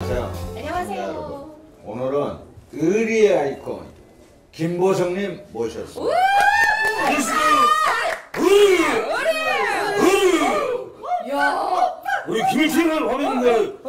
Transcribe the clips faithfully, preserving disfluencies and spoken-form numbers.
안녕하세요. 안녕하세요. 여러분, 오늘은 의리의 아이콘 김보성님 모셨습니다. 야, 우리 김일성을 화면인데.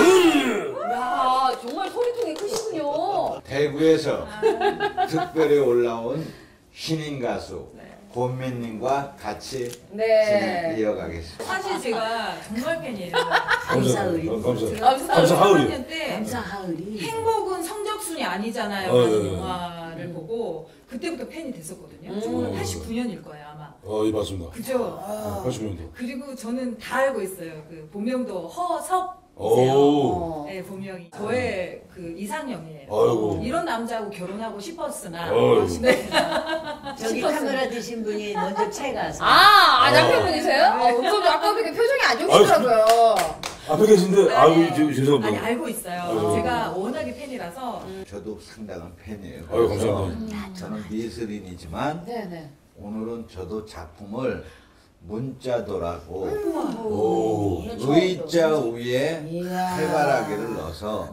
야, 정말 소리통이 크시군요. 대구에서 특별히 올라온 신인 가수 권민님과 같이 네. 진행 이어가겠습니다. 사실 제가 정말 팬이에요. 감사합니다. 감사. 제가 감사 하을이. 삼 학년 때 감사 하을이. 행복은 성적순이 아니잖아요. 어, 라는 네, 네. 영화를 보고 그때부터 팬이 됐었거든요. 음. 저는 팔십구 년일 거예요 아마. 어, 예, 맞습니다. 그죠? 팔십 년도. 그리고 저는 다 알고 있어요. 그 본명도 허석이세요. 오. 네, 본명이 저의 그 이상형이에요. 아이고. 이런 남자하고 결혼하고 싶었으나 아이고. 네. 저기 카메라 드신 분이 먼저 채가서. 아, 아 남편분이세요? 어, 좀 아까 보니까 표정이 안 좋으시더라고요. 앞에 계신데, 아유, 아니, 저- 죄송합니다. 아니 알고 있어요. 아이고. 제가 워낙에 팬이라서 저도 상당한 팬이에요. 아유, 그래서 감사합니다. 저는 미술인이지만 네네. 오늘은 저도 작품을 문자도라고 오. 의자 위에 이야. 해바라기를 넣어서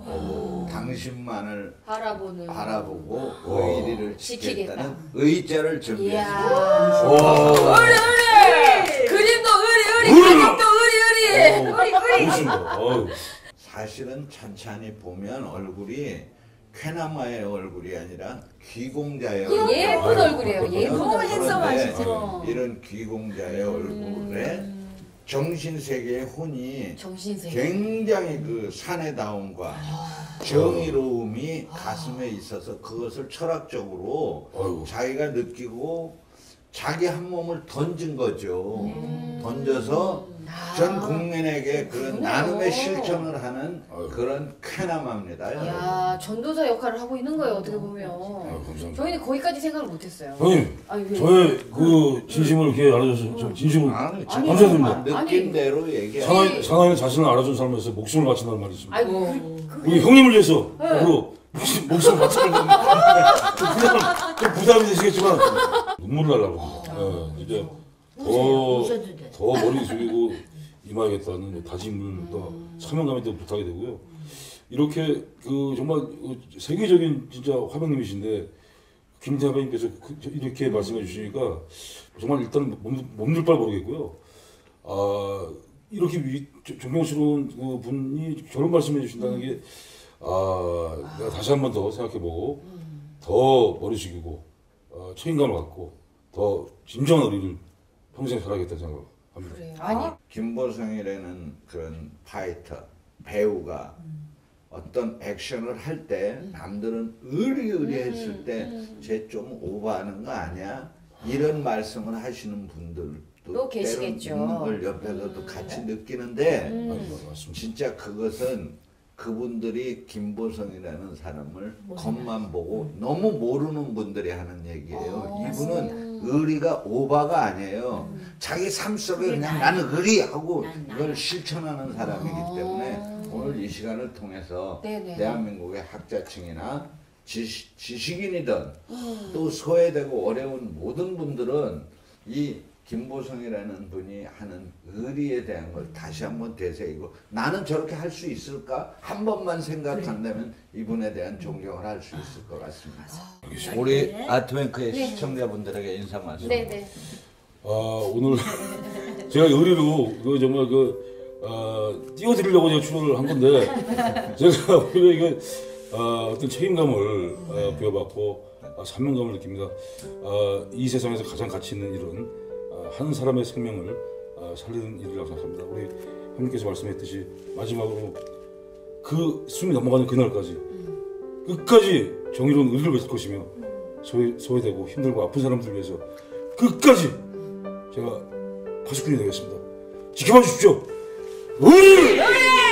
당신만을 바라보는. 바라보고 의리를 지키겠다. 지키겠다는 의자를 준비했습니다. 이야. 와. 의리 의리. 그림도 의리 의리. 가격도 의리 의리. 의리 의리. 멋있습니다. 아유. 사실은 천천히 보면 얼굴이 쾌남아의 얼굴이 아니라 귀공자의 얼굴. 예쁜 얼굴이에요. 예쁜 너무 얼굴. 행성하시죠. 이런 귀공자의 얼굴에 정신세계의 혼이 정신세계. 굉장히 그 사내다움과 정의로움이 가슴에 있어서 그것을 철학적으로 아이고. 자기가 느끼고 자기 한 몸을 던진 거죠. 던져서 전 국민에게 그런 나눔의 실천을 하는 아이고. 그런 쾌남합니다. 여러분. 야, 전도사 역할을 하고 있는 거예요. 어떻게 아유, 보면. 감사합니다. 저희는 거기까지 생각을 못했어요. 형님, 아니, 왜? 저의 그 진심을 이렇게 알아줘서 저 진심으로 아니, 아니, 감사드립니다. 느낌대로 얘기하는 상하이, 상하이는 자신을 알아준 사람에서 목숨을 바친다는 말이 있습니다. 아이고. 우리 형님을 위해서 앞으로 목숨, 목숨을 바치는 겁니다. 좀 부담, 좀 부담이 되시겠지만 눈물을 날라고 합니다. 예, 이제 더, 우셔도 돼. 더 머리 숙이고 임하겠다는 다짐을 또 사명감에 또 부탁이 되고요. 이렇게 그 정말 그 세계적인 진짜 화백님이신데 김대하배님께서 그- 이렇게 말씀해 주시니까 정말 일단 몸, 몸둘 바를 모르겠고요. 아 이렇게 위, 조- 존경스러운 그 분이 결혼 말씀해 주신다는 게 아, 내가 다시 한 번 더 생각해보고 더 머리 숙이고 어, 책임감을 갖고 더 진정한 의리를 평생 살아야겠다는 생각을 합니다. 그래요. 아니, 김보성이라는 그런 파이터 배우가 어떤 액션을 할 때 남들은 의리의리했을 때 쟤 좀 오버하는 거 아니야? 이런 말씀을 하시는 분들도 또 계시겠죠. 때론 있는 걸 옆에서도 같이 느끼는데 아니, 맞습니다. 진짜 그것은 그분들이 김보성이라는 사람을 겉만 보고 너무 모르는 분들이 하는 얘기예요. 아, 이분은 의리가 오바가 아니에요. 자기 삶 속에 그냥 나는 의리하고 이걸 실천하는 사람이기 때문에 오늘 이 시간을 통해서 네네. 대한민국의 학자층이나 지식, 지식인이든 또 소외되고 어려운 모든 분들은 이 김보성이라는 분이 하는 의리에 대한 걸 다시 한번 되새기고 나는 저렇게 할 수 있을까? 한 번만 생각한다면 이분에 대한 존경을 할 수 있을 것 같습니다. 우리 아트뱅크의 시청자분들에게 인사 말씀. 네네. 아 오늘 제가 의리로 그 정말 그 어, 띄워드리려고 제가 출연을 한 건데 제가 오히려 이게 어, 어떤 책임감을 어, 부여받고 어, 사명감을 느낍니다. 어, 이 세상에서 가장 가치 있는 일은 어, 한 사람의 생명을 어, 살리는 일이라고 생각합니다. 우리 형님께서 말씀했듯이 마지막으로 그 숨이 넘어가는 그날까지 끝까지 정의로운 의리를 외칠 것이며 소외, 소외되고 힘들고 아픈 사람들 위해서 끝까지 제가 파수꾼이 되겠습니다. 지켜봐 주십시오. 의리!